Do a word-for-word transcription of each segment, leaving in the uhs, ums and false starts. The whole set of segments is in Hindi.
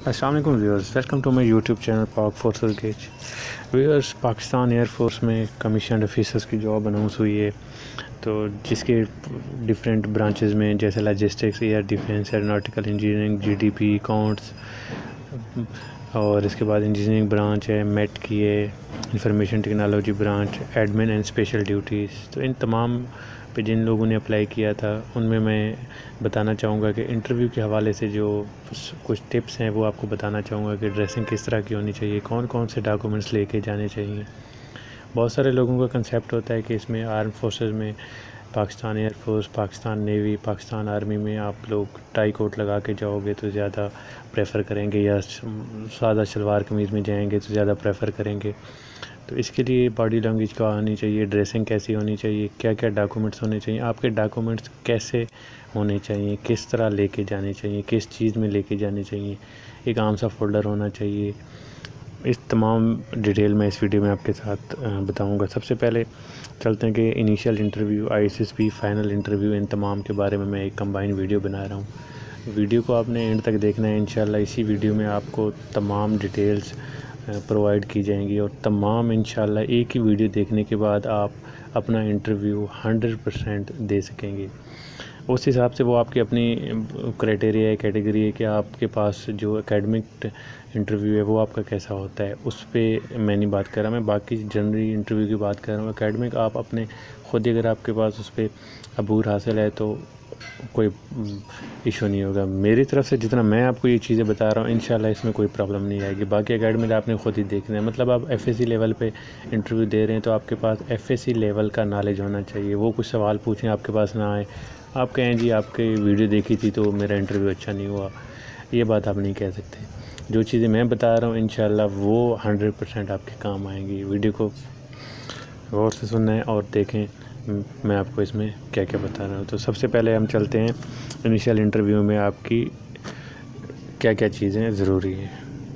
अस्सलाम वालेकुम viewers, welcome to my YouTube channel Pak forces गेज। व्यूअर्स, पाकिस्तान एयरफोर्स में कमीशन ऑफिसर्स की जॉब अनाउंस हुई है, तो जिसके डिफरेंट ब्रांचेस में जैसे logistics, air defence, aeronautical engineering, GDP, accounts और इसके बाद इंजीनियरिंग ब्रांच है, मेट की है, information technology branch, admin and special duties. तो इन तमाम पे जिन लोगों ने अप्लाई किया था उनमें मैं बताना चाहूँगा कि इंटरव्यू के हवाले से जो कुछ टिप्स हैं वो आपको बताना चाहूँगा कि ड्रेसिंग किस तरह की होनी चाहिए, कौन कौन से डॉक्यूमेंट्स लेके जाने चाहिए। बहुत सारे लोगों का कंसेप्ट होता है कि इसमें आर्म फोर्सेस में Pakistan air force, Pakistan navy, Pakistan army में आप लोग टाई कोट लगा के जाओगे तो ज़्यादा प्रेफर करेंगे, या सादा शलवार कमीज़ में जाएंगे तो ज़्यादा प्रेफर करेंगे। तो इसके लिए बॉडी लैंग्वेज क्या होनी चाहिए, ड्रेसिंग कैसी होनी चाहिए, क्या क्या डॉक्यूमेंट्स होने चाहिए, आपके डॉक्यूमेंट्स कैसे होने चाहिए, किस तरह लेके जाने चाहिए, किस चीज़ में लेके जाने चाहिए, एक आम सा फोल्डर होना चाहिए। इस तमाम डिटेल में इस वीडियो में आपके साथ बताऊंगा। सबसे पहले चलते हैं कि initial interview, ISSB, final interview, इन तमाम के बारे में मैं एक कंबाइन वीडियो बना रहा हूँ। वीडियो को आपने एंड तक देखना है। इंशाल्लाह इसी वीडियो में आपको तमाम डिटेल्स प्रोवाइड की जाएंगी और तमाम इंशाल्लाह एक ही वीडियो देखने के बाद आप अपना इंटरव्यू हंड्रेड परसेंट दे सकेंगे। उस हिसाब से वो आपकी अपनी क्राइटेरिया है, कैटेगरी है कि आपके पास जो एकेडमिक इंटरव्यू है वो आपका कैसा होता है, उस पर मैं नहीं बात कर रहा। मैं बाकी जनरली इंटरव्यू की बात कर रहा हूँ। एकेडमिक आप अपने खुद ही अगर आपके पास उस पर अबूर हासिल है तो कोई इशू नहीं होगा। मेरी तरफ से जितना मैं आपको ये चीज़ें बता रहा हूँ इंशाल्लाह इसमें कोई प्रॉब्लम नहीं आएगी। बाकी एकेडमिक आपने खुद ही देखना है। मतलब आप एफएससी लेवल पे इंटरव्यू दे रहे हैं तो आपके पास एफएससी लेवल का नॉलेज होना चाहिए। वो कुछ सवाल पूछें आपके पास ना आए, आप कहें जी आपके वीडियो देखी थी तो मेरा इंटरव्यू अच्छा नहीं हुआ, ये बात आप नहीं कह सकते। जो चीज़ें मैं बता रहा हूँ इंशाल्लाह वो हंड्रेड परसेंट आपके काम आएंगी। वीडियो को गौर से सुनना है और देखें मैं आपको इसमें क्या क्या बता रहा हूँ। तो सबसे पहले हम चलते हैं इनिशियल इंटरव्यू में आपकी क्या क्या चीज़ें ज़रूरी हैं।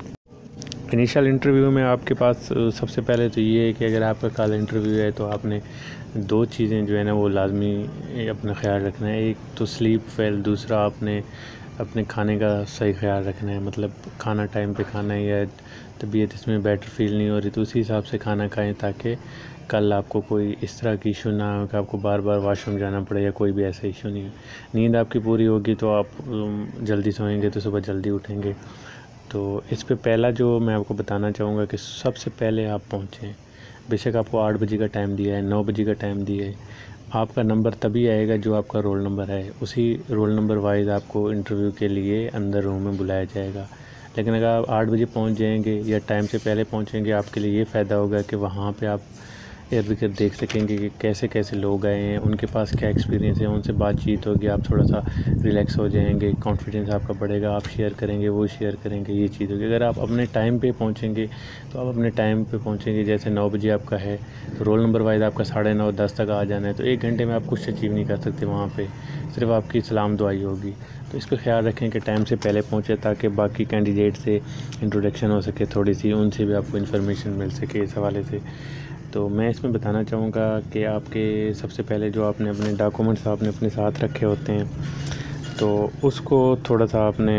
इनिशियल इंटरव्यू में आपके पास सबसे पहले तो ये है कि अगर आपका कल इंटरव्यू है तो आपने दो चीज़ें जो है ना वो लाजमी अपना ख्याल रखना है। एक तो स्लीप वेल, दूसरा आपने अपने खाने का सही ख्याल रखना है। मतलब खाना टाइम पे खाना है, या तबीयत इसमें बेटर फील नहीं हो रही तो उसी हिसाब से खाना खाएं ताकि कल आपको कोई इस तरह की इशू ना हो कि आपको बार बार वॉशरूम जाना पड़े या कोई भी ऐसा इशू नहीं है। नींद आपकी पूरी होगी तो आप जल्दी सोएंगे तो सुबह जल्दी उठेंगे। तो इस पे पहला जो मैं आपको बताना चाहूँगा कि सबसे पहले आप पहुँचें। बेशक आपको आठ बजे का टाइम दिया है, नौ बजे का टाइम दिया है, आपका नंबर तभी आएगा जो आपका रोल नंबर है। उसी रोल नंबर वाइज आपको इंटरव्यू के लिए अंदर रूम में बुलाया जाएगा। लेकिन अगर आप आठ बजे पहुंच जाएंगे या टाइम से पहले पहुंचेंगे, आपके लिए ये फ़ायदा होगा कि वहाँ पे आप इर्द गिर्द देख सकेंगे कि कैसे कैसे लोग आए हैं, उनके पास क्या एक्सपीरियंस है, उनसे बातचीत होगी, आप थोड़ा सा रिलैक्स हो जाएंगे, कॉन्फिडेंस आपका बढ़ेगा, आप शेयर करेंगे, वो शेयर करेंगे, ये चीज़ होगी। अगर आप अपने टाइम पे पहुंचेंगे तो आप अपने टाइम पे पहुंचेंगे। जैसे नौ बजे आपका है तो रोल नंबर वाइज आपका साढ़े नौ दस तक आ जाना है। तो एक घंटे में आप कुछ अचीव नहीं कर सकते वहाँ पर, सिर्फ आपकी सलाम दुआई होगी। तो इस पर ख्याल रखें कि टाइम से पहले पहुँचे ताकि बाकी कैंडिडेट से इंट्रोडक्शन हो सके, थोड़ी सी उनसे भी आपको इन्फॉर्मेशन मिल सके इस हवाले से। तो मैं इसमें बताना चाहूँगा कि आपके सबसे पहले जो आपने अपने डॉक्यूमेंट्स आपने अपने साथ रखे होते हैं तो उसको थोड़ा सा आपने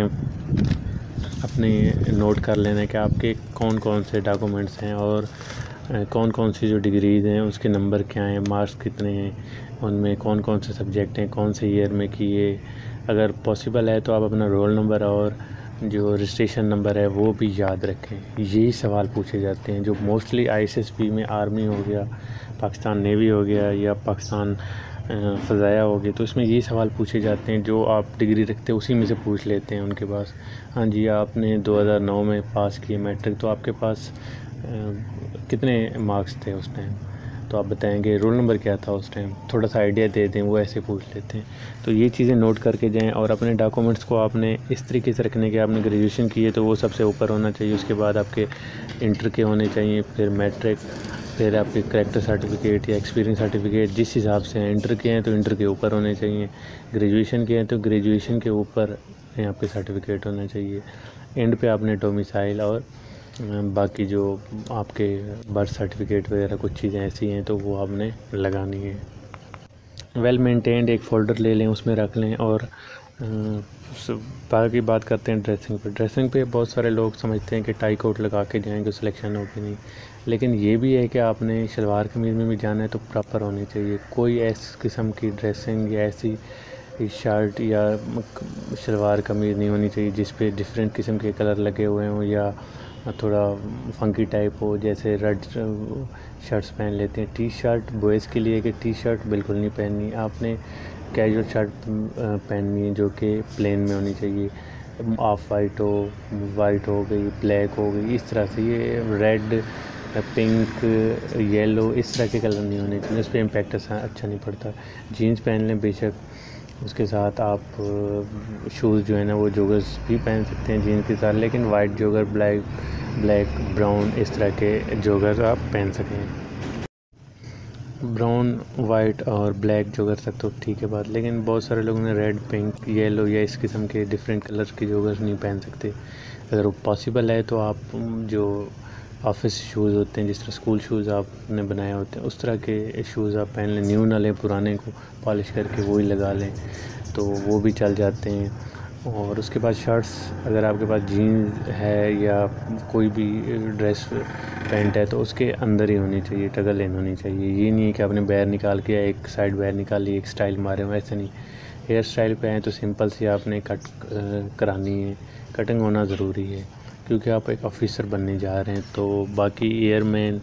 अपने नोट कर लेना है कि आपके कौन कौन से डॉक्यूमेंट्स हैं और कौन कौन सी जो डिग्रीज़ हैं उसके नंबर क्या हैं, मार्क्स कितने हैं, उनमें कौन कौन से सब्जेक्ट हैं, कौन से ईयर में किए। अगर पॉसिबल है तो आप अपना रोल नंबर और जो रजिस्ट्रेशन नंबर है वो भी याद रखें। यही सवाल पूछे जाते हैं जो मोस्टली आईएसएसपी में, आर्मी हो गया, पाकिस्तान नेवी हो गया या पाकिस्तान फ़ज़ाया हो गया, तो इसमें यही सवाल पूछे जाते हैं। जो आप डिग्री रखते हैं उसी में से पूछ लेते हैं उनके पास। हाँ जी, आपने दो हज़ार नौ में पास किए मैट्रिक, तो आपके पास कितने मार्क्स थे उस टाइम, तो आप बताएंगे रोल नंबर क्या था उस टाइम, थोड़ा सा आइडिया दे दें, वो ऐसे पूछ लेते हैं। तो ये चीज़ें नोट करके जाएं और अपने डॉक्यूमेंट्स को आपने इस तरीके से रखने के, आपने ग्रेजुएशन की है तो वो सबसे ऊपर होना चाहिए, उसके बाद आपके इंटर के होने चाहिए, फिर मैट्रिक, फिर आपके करैक्टर सर्टिफिकेट या एक्सपीरियंस सर्टिफिकेट, जिस हिसाब से हैं। इंटर के हैं तो इंटर के ऊपर होने चाहिए, ग्रेजुएशन के हैं तो ग्रेजुएशन के ऊपर आपके सर्टिफिकेट होना चाहिए। एंड पे आपने डोमिसाइल और बाकी जो आपके बर्थ सर्टिफिकेट वगैरह कुछ चीज़ें ऐसी हैं तो वो आपने लगानी है। वेल मेंटेन्ड एक फ़ोल्डर ले लें, उसमें रख लें और बाकी बात करते हैं ड्रेसिंग पे। ड्रेसिंग पे बहुत सारे लोग समझते हैं कि टाई कोट लगा के जाएंगे सिलेक्शन होगी नहीं, लेकिन ये भी है कि आपने शलवार कमीज़ में भी जाना है तो प्रॉपर होनी चाहिए। कोई ऐसी किस्म की ड्रेसिंग या ऐसी शर्ट या शलवार कमीज़ नहीं होनी चाहिए जिस पे डिफरेंट किस्म के कलर लगे हुए हों या थोड़ा फंकी टाइप हो, जैसे रेड शर्ट्स पहन लेते हैं। टी शर्ट बॉयज़ के लिए कि टी शर्ट बिल्कुल नहीं पहननी, आपने कैजुअल शर्ट पहननी है जो कि प्लेन में होनी चाहिए। ऑफ वाइट हो, वाइट हो गई, ब्लैक हो गई, इस तरह से। ये रेड, पिंक, येलो इस तरह के कलर नहीं होने चाहिए, उस पर इम्पैक्ट अच्छा नहीं पड़ता। जीन्स पहन लें बेशक, उसके साथ आप शूज़ जो है ना वो जोगर्स भी पहन सकते हैं जीन्स के साथ, लेकिन white jogger, black black brown इस तरह के जोगर आप पहन सकें। ब्राउन, वाइट और ब्लैक जोगर तक तो ठीक है बात, लेकिन बहुत सारे लोगों ने रेड, पिंक, येलो या इस किस्म के डिफरेंट कलर के जोगर्स नहीं पहन सकते। अगर वो पॉसिबल है तो आप जो ऑफिस शूज़ होते हैं, जिस तरह स्कूल शूज़ आपने बनाए होते हैं, उस तरह के शूज़ आप पहन लें। न्यू ना लें, पुराने को पॉलिश करके वो ही लगा लें तो वो भी चल जाते हैं। और उसके बाद शर्ट्स, अगर आपके पास जीन्स है या कोई भी ड्रेस पैंट है तो उसके अंदर ही होनी चाहिए, टगल लेन होनी चाहिए। ये नहीं है कि आपने बैर निकाल के एक साइड बैर निकाल ली, एक स्टाइल मारे हो, ऐसे नहीं। हेयर स्टाइल पे आए तो सिंपल सी आपने कट करानी है, कटिंग होना ज़रूरी है क्योंकि आप एक ऑफिसर बनने जा रहे हैं। तो बाकी एयरमैन,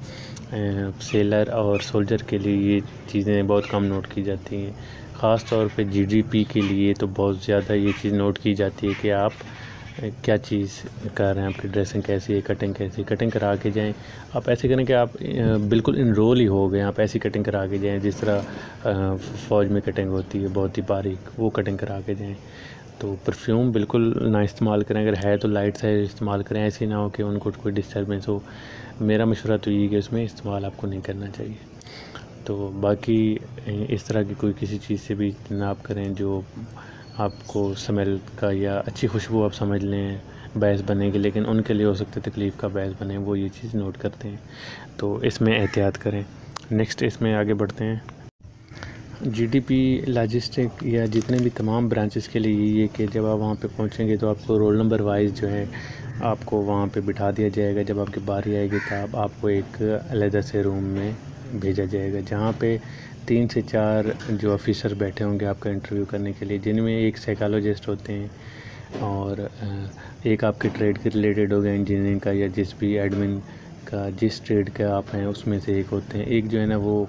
सेलर और सोल्जर के लिए ये चीज़ें बहुत कम नोट की जाती हैं। ख़ास तौर पे जीडीपी के लिए तो बहुत ज़्यादा ये चीज़ नोट की जाती है कि आप क्या चीज़ कर रहे हैं, आपकी ड्रेसिंग कैसी है, कटिंग कैसी है। कटिंग करा के जाएं। आप ऐसे करें कि आप बिल्कुल इनरोल ही हो गए, आप ऐसी कटिंग करा के जाएं जिस तरह फ़ौज में कटिंग होती है बहुत ही बारीक, वो कटिंग करा के जाएं। तो परफ्यूम बिल्कुल ना इस्तेमाल करें, अगर है तो लाइट से इस्तेमाल करें, ऐसे ना हो कि उनको कोई डिस्टर्बेंस हो। मेरा मशवरा तो ये कि उसमें इस्तेमाल आपको नहीं करना चाहिए। तो बाकी इस तरह की कोई किसी चीज़ से भी इज्तनाब करें जो आपको स्मेल का या अच्छी खुशबू आप समझ लें बायस बनेगी, लेकिन उनके लिए हो सकता है तकलीफ़ का बायस बने, वो ये चीज़ नोट करते हैं। तो इसमें एहतियात करें। नेक्स्ट इसमें आगे बढ़ते हैं। जीडीपी, लॉजिस्टिक या जितने भी तमाम ब्रांचेस के लिए ये कि जब आप वहाँ पे पहुँचेंगे तो आपको रोल नंबर वाइज जो है आपको वहाँ पे बिठा दिया जाएगा। जब आपकी बारी आएगी तब आपको एक अलग से रूम में भेजा जाएगा जहाँ पे तीन से चार जो ऑफिसर बैठे होंगे आपका इंटरव्यू करने के लिए, जिनमें एक साइकोलॉजिस्ट होते हैं और एक आपके ट्रेड के रिलेटेड हो गया, इंजीनियरिंग का या जिस भी एडमिन का, जिस ट्रेड का आप हैं उसमें से एक होते हैं। एक जो है ना वो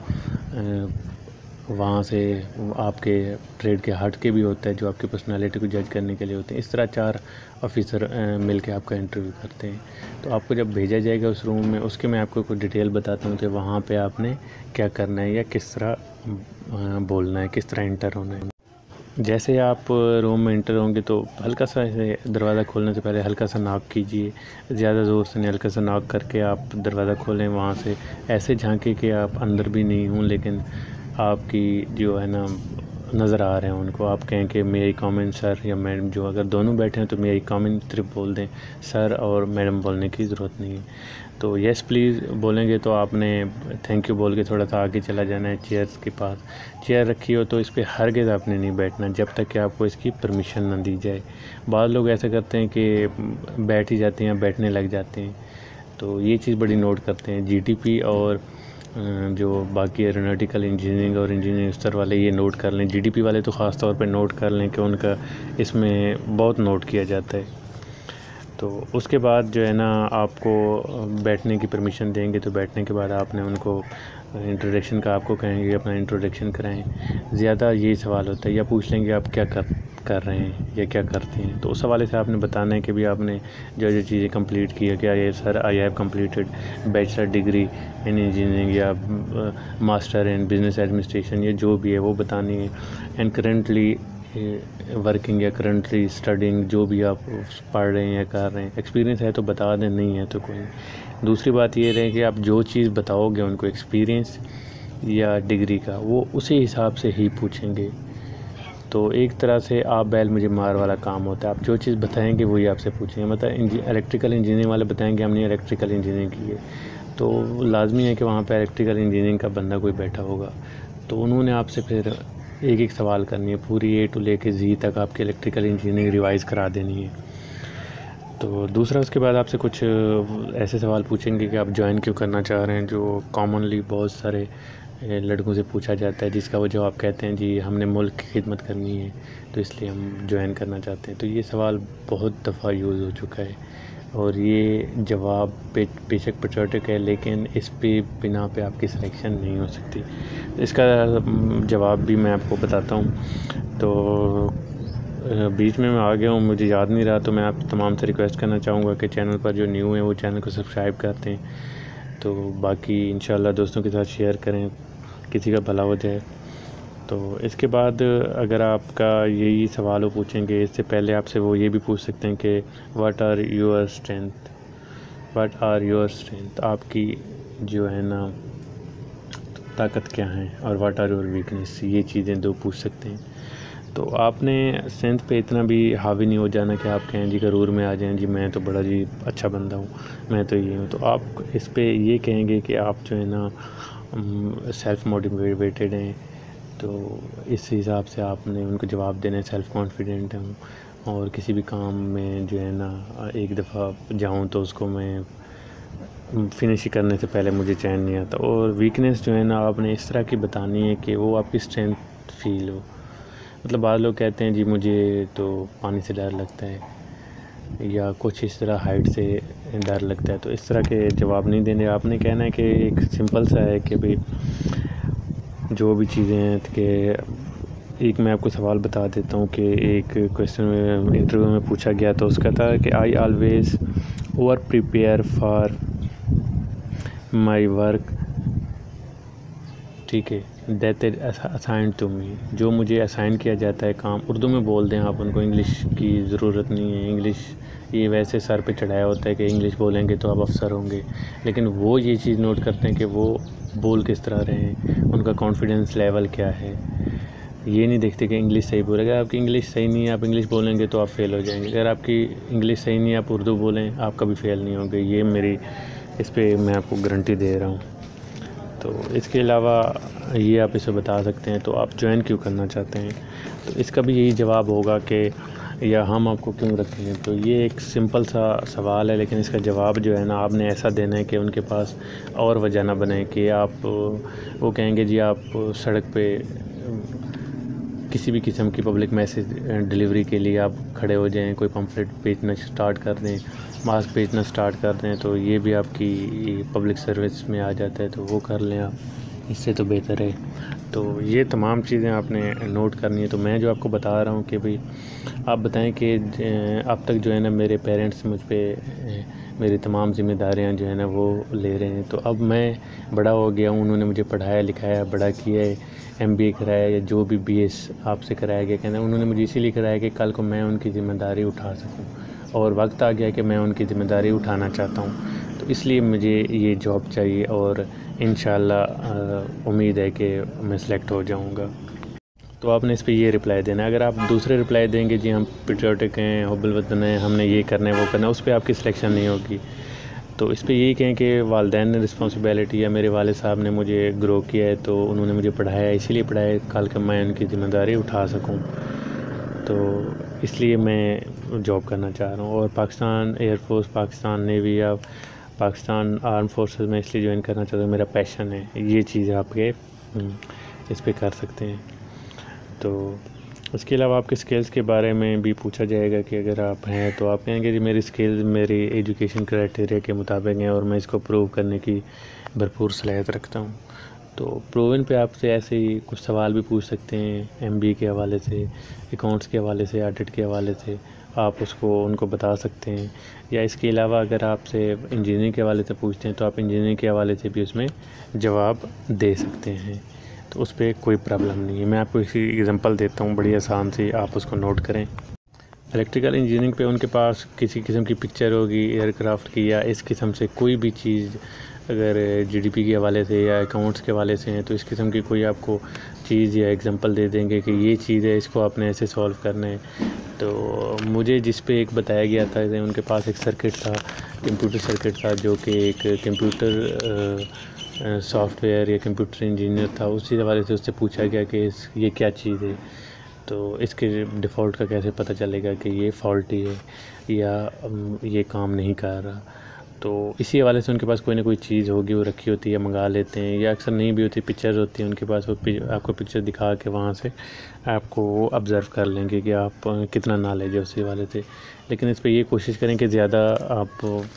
वहाँ से आपके ट्रेड के हट के भी होता है जो आपकी पर्सनालिटी को जज करने के लिए होते हैं। इस तरह चार ऑफिसर मिल के आपका इंटरव्यू करते हैं। तो आपको जब भेजा जाएगा उस रूम में, उसके मैं आपको कुछ डिटेल बताता हूँ कि वहाँ पे आपने क्या करना है या किस तरह बोलना है, किस तरह इंटर होना है। जैसे आप रूम में इंटर होंगे तो हल्का सा दरवाज़ा खोलने से पहले हल्का सा नॉक कीजिए, ज़्यादा ज़ोर से नहीं, हल्का सा नॉक करके आप दरवाज़ा खोलें। वहाँ से ऐसे झांके कि आप अंदर भी नहीं हूँ लेकिन आपकी जो है ना नज़र आ रहे हैं उनको। आप कहें कि मे आई कम इन सर या मैडम, जो अगर दोनों बैठे हैं तो मे आई कम इन सिर्फ बोल दें, सर और मैडम बोलने की ज़रूरत नहीं है। तो येस प्लीज़ बोलेंगे तो आपने थैंक यू बोल के थोड़ा सा आगे चला जाना है चेयर्स के पास। चेयर रखी हो तो इस पर हरगिज़ आपने नहीं बैठना जब तक कि आपको इसकी परमिशन ना दी जाए। बाद लोग ऐसा करते हैं कि बैठ ही जाते हैं, बैठने लग जाते हैं, तो ये चीज़ बड़ी नोट करते हैं। जीडीपी और जो बाकी एरोनॉटिकल इंजीनियरिंग और इंजीनियरिंग स्तर वाले ये नोट कर लें। जीडीपी वाले तो ख़ास तौर पे नोट कर लें कि उनका इसमें बहुत नोट किया जाता है। तो उसके बाद जो है ना आपको बैठने की परमिशन देंगे, तो बैठने के बाद आपने उनको इंट्रोडक्शन का आपको कहेंगे अपना इंट्रोडक्शन कराएं। ज़्यादा यही सवाल होता है, या पूछ लेंगे आप क्या कर कर रहे हैं या क्या करते हैं, तो उस हवाले से आपने बताना है कि भी आपने जो जो चीज़ें कंप्लीट की है, क्या ये sir I have completed bachelor degree in engineering या मास्टर इन बिजनेस एडमिनिस्ट्रेशन, या जो भी है वो बतानी है। एंड करेंटली वर्किंग या करंटली स्टडिंग, जो भी आप पढ़ रहे हैं या कर रहे हैं। एक्सपीरियंस है तो बता दें, नहीं है तो कोई। दूसरी बात ये रहे कि आप जो चीज़ बताओगे उनको, एक्सपीरियंस या डिग्री का, वो उसी हिसाब से ही पूछेंगे। तो एक तरह से आप बैल मुझे मार वाला काम होता है। आप जो चीज़ बताएंगे वही आपसे पूछेंगे। मतलब इलेक्ट्रिकल इंजीनियरिंग वाले बताएंगे हमने इलेक्ट्रिकल इंजीनियरिंग की है, तो लाजमी है कि वहाँ पर इलेक्ट्रिकल इंजीनियरिंग का बंदा कोई बैठा होगा, तो उन्होंने आपसे फिर एक एक सवाल करनी है, पूरी ए टू लेके जी तक आपकी इलेक्ट्रिकल इंजीनियरिंग रिवाइज़ करा देनी है। तो दूसरा, उसके बाद आपसे कुछ ऐसे सवाल पूछेंगे कि आप ज्वाइन क्यों करना चाह रहे हैं, जो कॉमनली बहुत सारे लड़कों से पूछा जाता है, जिसका वो जवाब कहते हैं जी हमने मुल्क की खिदमत करनी है तो इसलिए हम ज्वाइन करना चाहते हैं। तो ये सवाल बहुत दफ़ा यूज़ हो चुका है और ये जवाब पे बेशक पेट्रियोटिक है, लेकिन इस पे बिना पे आपकी सिलेक्शन नहीं हो सकती। इसका जवाब भी मैं आपको बताता हूँ। तो बीच में मैं आ गया हूँ, मुझे याद नहीं रहा, तो मैं आप तमाम से रिक्वेस्ट करना चाहूँगा कि चैनल पर जो न्यू है वो चैनल को सब्सक्राइब करते हैं। तो बाकी इंशाल्लाह दोस्तों के साथ शेयर करें, किसी का भला हो जाए। तो इसके बाद अगर आपका यही सवाल वो पूछेंगे, इससे पहले आपसे वो ये भी पूछ सकते हैं कि what are your strength, what are your strength, आपकी जो है ना ताकत क्या है, और व्हाट आर योर वीकनेस, ये चीज़ें दो पूछ सकते हैं। तो आपने स्ट्रेंथ पे इतना भी हावी नहीं हो जाना कि आप कहें जी गरूर में आ जाएं जी मैं तो बड़ा जी अच्छा बंदा हूँ, मैं तो ये हूँ। तो आप इस पे ये कहेंगे कि आप जो है ना सेल्फ़ मोटिवेटेड हैं, तो इस हिसाब से आपने उनको जवाब देना है सेल्फ़ कॉन्फिडेंट हूँ, और किसी भी काम में जो है ना एक दफ़ा जाऊँ तो उसको मैं फिनिश करने से पहले मुझे चैन नहीं आता। और वीकनेस जो है ना आपने इस तरह की बतानी है कि वो आपकी स्ट्रेंथ फील हो। मतलब बाद लोग कहते हैं जी मुझे तो पानी से डर लगता है या कुछ इस तरह हाइट से डर लगता है, तो इस तरह के जवाब नहीं देने। आपने कहना है कि एक सिंपल सा है कि भाई जो भी चीज़ें हैं कि एक मैं आपको सवाल बता देता हूँ कि एक क्वेश्चन में इंटरव्यू में पूछा गया तो उसका था कि I always over prepare for my work, ठीक है, that is assign to me, जो मुझे असाइन किया जाता है काम। उर्दू में बोल दें आप उनको, इंग्लिश की ज़रूरत नहीं है। इंग्लिश ये वैसे सर पे चढ़ाया होता है कि इंग्लिश बोलेंगे तो आप अफसर होंगे, लेकिन वो ये चीज़ नोट करते हैं कि वो बोल किस तरह रहे हैं, उनका कॉन्फिडेंस लेवल क्या है। ये नहीं देखते कि इंग्लिश सही बोले। अगर आपकी इंग्लिश सही नहीं है, आप इंग्लिश बोलेंगे तो आप फेल हो जाएंगे। अगर आपकी इंग्लिश सही नहीं है, आप उर्दू बोलें, आप कभी फेल नहीं होंगे। ये मेरी इस पर मैं आपको गारंटी दे रहा हूँ। तो इसके अलावा ये आप इसे बता सकते हैं तो आप ज्वाइन क्यों करना चाहते हैं, तो इसका भी यही जवाब होगा कि या हम आपको क्यों रखेंगे। तो ये एक सिंपल सा सवाल है, लेकिन इसका जवाब जो है ना आपने ऐसा देना है कि उनके पास और वजह ना बने कि आप वो कहेंगे जी आप सड़क पे किसी भी किस्म की पब्लिक मैसेज डिलीवरी के लिए आप खड़े हो जाएं, कोई पम्फलेट बेचना स्टार्ट कर दें, मास्क बेचना स्टार्ट कर दें, तो ये भी आपकी पब्लिक सर्विस में आ जाता है, तो वो कर लें आप, इससे तो बेहतर है। तो ये तमाम चीज़ें आपने नोट करनी है। तो मैं जो आपको बता रहा हूँ कि भाई आप बताएं कि अब तक जो है ना मेरे पेरेंट्स मुझ पे मेरी तमाम जिम्मेदारियाँ जो है ना वो ले रहे हैं, तो अब मैं बड़ा हो गया हूँ, उन्होंने मुझे पढ़ाया लिखाया बड़ा किया है, एम बी ए कराया या जो भी बी एस आपसे कराया गया, कहना उन्होंने मुझे इसीलिए कराया कि कल को मैं उनकी ज़िम्मेदारी उठा सकूँ, और वक्त आ गया कि मैं उनकी ज़िम्मेदारी उठाना चाहता हूँ। तो इसलिए मुझे ये जॉब चाहिए और इंशाल्लाह उम्मीद है कि मैं सिलेक्ट हो जाऊँगा। तो आपने इस पे ये रिप्लाई देना है। अगर आप दूसरे रिप्लाई देंगे जी हम पेट्रियोटिक हैं, हुब्बुल वतन हैं, हमने ये करना है वो करना है, उस पर आपकी सिलेक्शन नहीं होगी। तो इस पे यही कहें कि वालिदैन ने रिस्पॉन्सिबिलिटी या मेरे वाले साहब ने मुझे ग्रो किया है, तो उन्होंने मुझे पढ़ाया, इसीलिए पढ़ाया कल का मैं उनकी ज़िम्मेदारी उठा सकूँ, तो इसलिए मैं जॉब करना चाह रहा हूँ। और पाकिस्तान एयरफोर्स, पाकिस्तान नेवी या पाकिस्तान आर्म फोर्सेस में इसलिए ज्वाइन करना चाहता हूँ, मेरा पैशन है। ये चीज़ आपके इस पे कर सकते हैं। तो उसके अलावा आपके स्किल्स के बारे में भी पूछा जाएगा कि अगर आप हैं तो आप कहेंगे कि मेरी स्किल्स मेरी एजुकेशन क्राइटेरिया के मुताबिक हैं और मैं इसको प्रूव करने की भरपूर सलाहियत रखता हूँ। तो प्रूवन पे आपसे ऐसे ही कुछ सवाल भी पूछ सकते हैं, एम बी ए के हवाले से, अकाउंट्स के हवाले से, ऑडिट के हवाले से, आप उसको उनको बता सकते हैं। या इसके अलावा अगर आपसे इंजीनियरिंग के हवाले से पूछते हैं तो आप इंजीनियरिंग के हवाले से भी उसमें जवाब दे सकते हैं, तो उस पर कोई प्रॉब्लम नहीं है। मैं आपको इसी एग्जांपल देता हूँ बड़ी आसान सी, आप उसको नोट करें। इलेक्ट्रिकल इंजीनियरिंग पे उनके पास किसी किस्म की पिक्चर होगी एयरक्राफ्ट की या इस किस्म से कोई भी चीज़, अगर जीडीपी के हवाले से या अकाउंट्स के हवाले से हैं तो इस किस्म की कोई आपको चीज़ या एग्जांपल दे देंगे कि ये चीज़ है, इसको आपने ऐसे सॉल्व करना है। तो मुझे जिस पे एक बताया गया था, उनके पास एक सर्किट था, कंप्यूटर सर्किट था, जो कि एक कंप्यूटर सॉफ्टवेयर या कंप्यूटर इंजीनियर था, उसी हवाले से उससे पूछा गया कि इस ये क्या चीज़ है, तो इसके डिफ़ॉल्ट का कैसे पता चलेगा कि ये फॉल्टी है या ये काम नहीं कर रहा। तो इसी हवाले से उनके पास कोई ना कोई चीज़ होगी, वो रखी होती है, मंगा लेते हैं, या अक्सर नहीं भी होती, पिक्चर्स होती हैं उनके पास, वो आपको पिक्चर दिखा के वहाँ से आपको वो ऑब्ज़र्व कर लेंगे कि आप कितना नॉलेज है उसी हवाले से। लेकिन इस पर ये कोशिश करें कि ज़्यादा आप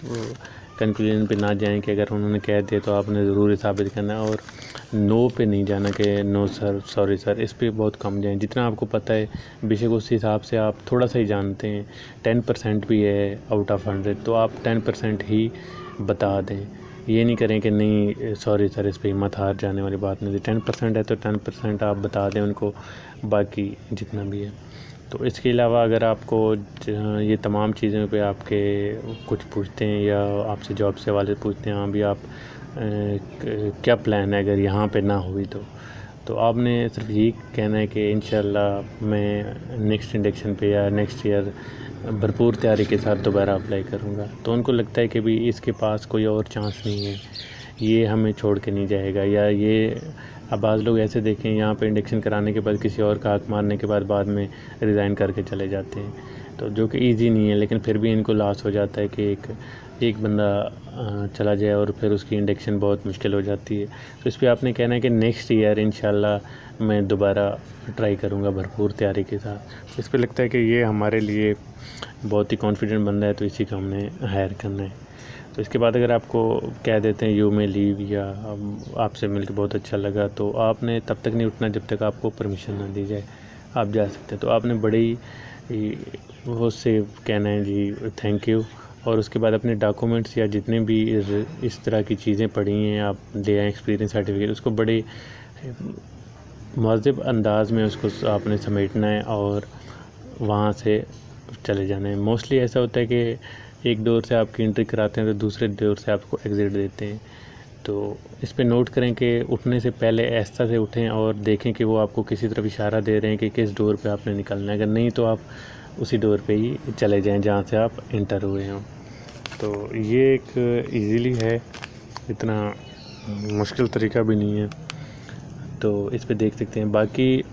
कंक्लूजन पे ना जाएं कि अगर उन्होंने कह दिया तो आपने ज़रूर साबित करना, और नो पे नहीं जाना कि नो सर, सॉरी सर, इस पे बहुत कम जाएं। जितना आपको पता है बेशक उस हिसाब से आप थोड़ा सा ही जानते हैं, टेन परसेंट भी है आउट ऑफ हंड्रेड, तो आप टेन परसेंट ही बता दें। ये नहीं करें कि नहीं सॉरी सर, इस पर हिम्मत हार जाने वाली बात नहीं थी। टेन परसेंट है तो टेन परसेंट आप बता दें उनको, बाकी जितना भी है। तो इसके अलावा अगर आपको ये तमाम चीज़ों पे आपके कुछ पूछते हैं या आपसे जॉब से वाले पूछते हैं, हाँ भी आप ए, क्या प्लान है अगर यहाँ पे ना हुई तो तो आपने सिर्फ यही कहना है कि इंशाल्लाह मैं नेक्स्ट इंडक्शन पे या नेक्स्ट ईयर भरपूर तैयारी के साथ दोबारा अप्लाई करूँगा। तो उनको लगता है कि भी इसके पास कोई और चांस नहीं है, ये हमें छोड़ के नहीं जाएगा, या ये अब बाज़ लोग ऐसे देखें यहाँ पे इंडक्शन कराने के बाद किसी और का हाक मारने के बाद बाद में रिज़ाइन करके चले जाते हैं, तो जो कि ईजी नहीं है, लेकिन फिर भी इनको लॉस हो जाता है कि एक एक बंदा चला जाए और फिर उसकी इंडक्शन बहुत मुश्किल हो जाती है। तो इस पर आपने कहना है कि नेक्स्ट ईयर इंशाल्लाह मैं दोबारा ट्राई करूँगा भरपूर तैयारी के साथ। इस पर लगता है कि ये हमारे लिए बहुत ही कॉन्फिडेंट बंदा है, तो इसी को हमने हायर करना है। तो इसके बाद अगर आपको कह देते हैं यू में लीव या आपसे मिलकर बहुत अच्छा लगा, तो आपने तब तक नहीं उठना जब तक आपको परमिशन ना दी जाए, आप जा सकते हैं। तो आपने बड़े ही वो से कहना है जी थैंक यू, और उसके बाद अपने डॉक्यूमेंट्स या जितने भी इस तरह की चीज़ें पड़ी हैं आप ले आए, एक्सपीरियंस सर्टिफिकेट, उसको बड़े मुहज़्ज़ब अंदाज में उसको आपने समेटना है और वहाँ से चले जाना है। मोस्टली ऐसा होता है कि एक डोर से आपकी एंट्री कराते हैं तो दूसरे डोर से आपको एग्ज़िट देते हैं। तो इस पे नोट करें कि उठने से पहले ऐसा से उठें और देखें कि वो आपको किसी तरफ इशारा दे रहे हैं कि किस डोर पे आपने निकलना है, अगर नहीं तो आप उसी डोर पे ही चले जाएं जहाँ से आप इंटर हुए हों। तो ये एक इजीली है, इतना मुश्किल तरीका भी नहीं है, तो इस पे देख सकते हैं। बाकी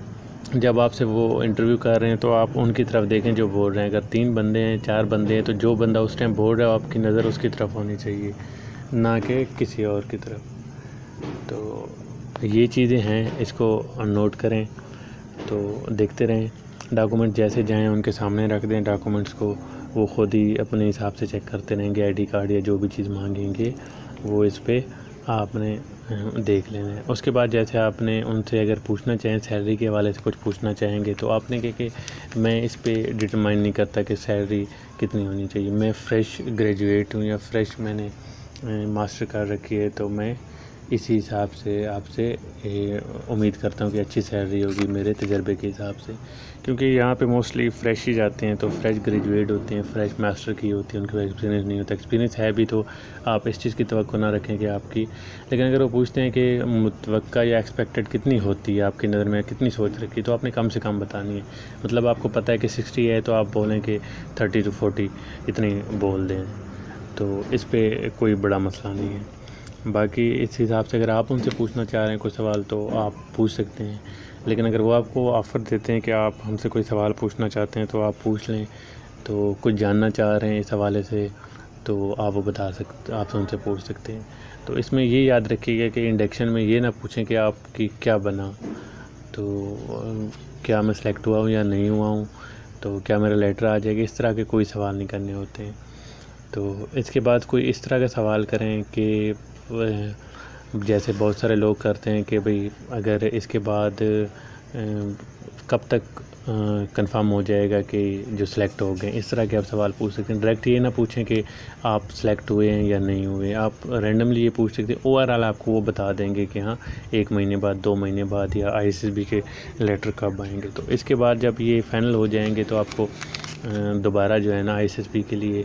जब आपसे वो इंटरव्यू कर रहे हैं तो आप उनकी तरफ देखें जो बोल रहे हैं। अगर तीन बंदे हैं, चार बंदे हैं, तो जो बंदा उस टाइम बोल रहा है आपकी नज़र उसकी तरफ होनी चाहिए, ना कि किसी और की तरफ। तो ये चीज़ें हैं, इसको नोट करें, तो देखते रहें। डॉक्यूमेंट जैसे जाएं उनके सामने रख दें डॉक्यूमेंट्स को, वो ख़ुद ही अपने हिसाब से चेक करते रहेंगे। आईडी कार्ड या जो भी चीज़ मांगेंगे वो इस पर आपने देख लेना है। उसके बाद जैसे आपने उनसे अगर पूछना चाहें सैलरी के हवाले से कुछ पूछना चाहेंगे, तो आपने कहा कि मैं इस पे डिटरमाइन नहीं करता कि सैलरी कितनी होनी चाहिए, मैं फ़्रेश ग्रेजुएट हूँ या फ़्रेश मैंने मास्टर कर रखी है, तो मैं इसी हिसाब से आपसे उम्मीद करता हूँ कि अच्छी सैलरी होगी मेरे तजर्बे के हिसाब से। क्योंकि यहाँ पे मोस्टली फ़्रेश ही जाते हैं, तो फ्रेश ग्रेजुएट होते हैं, फ्रेश मास्टर की होती है, उनको एक्सपीरियंस नहीं होता। एक्सपीरियंस है भी तो आप इस चीज़ की तवक्को ना रखें कि आपकी, लेकिन अगर वो पूछते हैं कि मुतवक्का या एक्सपेक्टेड कितनी होती है आपकी नज़र में, कितनी सोच रखी, तो आपने कम से कम बतानी है। मतलब आपको पता है कि सिक्सटी है तो आप बोलें कि थर्टी टू फोर्टी इतनी बोल दें, तो इस पर कोई बड़ा मसला नहीं है। बाकी इस हिसाब से अगर आप उनसे पूछना चाह रहे हैं कोई सवाल तो आप पूछ सकते हैं, लेकिन अगर वो आपको ऑफ़र देते हैं कि आप हमसे कोई सवाल पूछना चाहते हैं तो आप पूछ लें, तो कुछ जानना चाह रहे हैं इस हवाले से तो आप वो बता सकते, आप उनसे पूछ सकते हैं। तो इसमें ये याद रखिएगा कि इंडक्शन में ये ना पूछें कि आपकी क्या बना, तो क्या मैं सेलेक्ट हुआ हूँ या नहीं हुआ हूँ, तो क्या मेरा लेटर आ जाएगा, इस तरह के कोई सवाल नहीं करने होते हैं। तो इसके बाद कोई इस तरह का सवाल करें कि जैसे बहुत सारे लोग करते हैं कि भाई अगर इसके बाद कब तक कंफर्म हो जाएगा कि जो सिलेक्ट हो गए, इस तरह के आप सवाल पूछ सकते हैं। डायरेक्ट ये ना पूछें कि आप सिलेक्ट हुए हैं या नहीं हुए, आप रैंडमली ये पूछ सकते हैं। ओवरऑल आपको वो बता देंगे कि हाँ एक महीने बाद, दो महीने बाद या आईएसएसबी के लेटर कब आएंगे। तो इसके बाद जब ये फाइनल हो जाएंगे तो आपको दोबारा जो है ना आईएसएसबी के लिए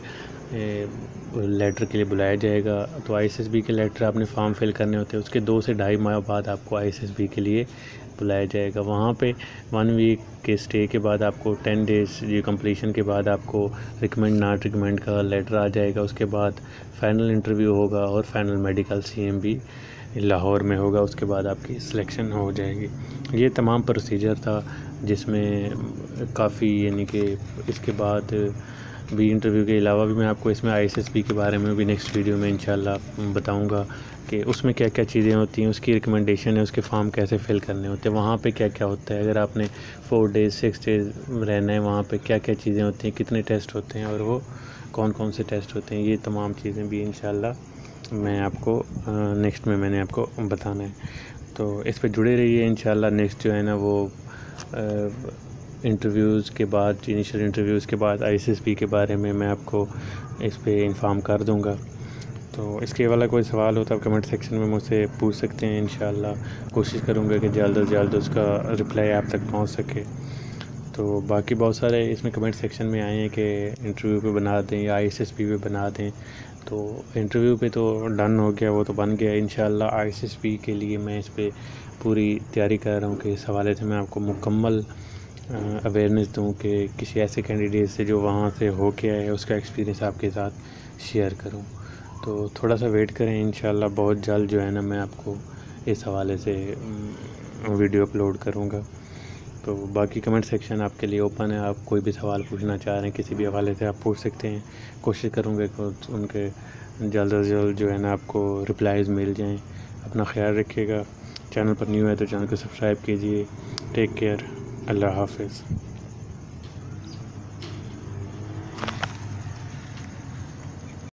लेटर के लिए बुलाया जाएगा। तो आईएसएसबी के लेटर आपने फॉर्म फिल करने होते हैं, उसके दो से ढाई माह बाद आपको आईएसएसबी के लिए बुलाया जाएगा। वहाँ पे वन वीक के स्टे के बाद आपको टेन डेज़ ये कंप्लीशन के बाद आपको रिकमेंड नॉट रिकमेंड का लेटर आ जाएगा। उसके बाद फाइनल इंटरव्यू होगा और फाइनल मेडिकल सीएमबी लाहौर में होगा। उसके बाद आपकी सिलेक्शन हो जाएगी। ये तमाम प्रोसीजर था, जिसमें काफ़ी यानी कि इसके बाद भी इंटरव्यू के अलावा भी मैं आपको इसमें आईएसएसबी के बारे में भी नेक्स्ट वीडियो में इंशाल्लाह बताऊंगा कि उसमें क्या क्या चीज़ें होती हैं, उसकी रिकमेंडेशन है, उसके फॉर्म कैसे फिल करने होते हैं, वहाँ पे क्या क्या होता है, अगर आपने फोर डेज़ सिक्स डेज़ रहना है वहाँ पे क्या क्या चीज़ें होती हैं, कितने टेस्ट होते हैं और वो कौन कौन से टेस्ट होते हैं, ये तमाम चीज़ें भी इंशाल्लाह मैं आपको नेक्स्ट में मैंने आपको बताना है। तो इस पर जुड़े रहिए। इंशाल्लाह नेक्स्ट जो है ना वो इंटरव्यूज़ के बाद, इनिशियल इंटरव्यूज़ के बाद आईएसएसबी के बारे में मैं आपको इस पे इन्फॉर्म कर दूंगा। तो इसके वाला कोई सवाल हो तो आप कमेंट सेक्शन में मुझसे पूछ सकते हैं। इंशाल्लाह कोशिश करूंगा कि जल्द अज जल्द उसका रिप्लाई आप तक पहुंच सके। तो बाकी बहुत सारे इसमें कमेंट सेक्शन में आए हैं कि इंटरव्यू पे बना दें या आईएसएसबी पे बना दें। तो इंटरव्यू पे तो डन हो गया, वो तो बन गया। इंशाल्लाह आईएसएसबी के लिए मैं इस पर पूरी तैयारी कर रहा हूँ कि इस हवाले से मैं आपको मुकम्मल अवेयरनेस दूँ कि किसी ऐसे कैंडिडेट से जो वहाँ से हो के आए उसका एक्सपीरियंस आपके साथ शेयर करूँ। तो थोड़ा सा वेट करें, इंशाल्लाह बहुत जल्द जो है ना मैं आपको इस हवाले से वीडियो अपलोड करूँगा। तो बाकी कमेंट सेक्शन आपके लिए ओपन है, आप कोई भी सवाल पूछना चाह रहे हैं किसी भी हवाले से आप पूछ सकते हैं। कोशिश करूँगा कि उनके जल्द अज जल्द जो है ना आपको रिप्लाईज़ मिल जाएँ। अपना ख्याल रखिएगा। चैनल पर न्यू है तो चैनल को सब्सक्राइब कीजिए। Take care. अल्लाह हाफ़िज़।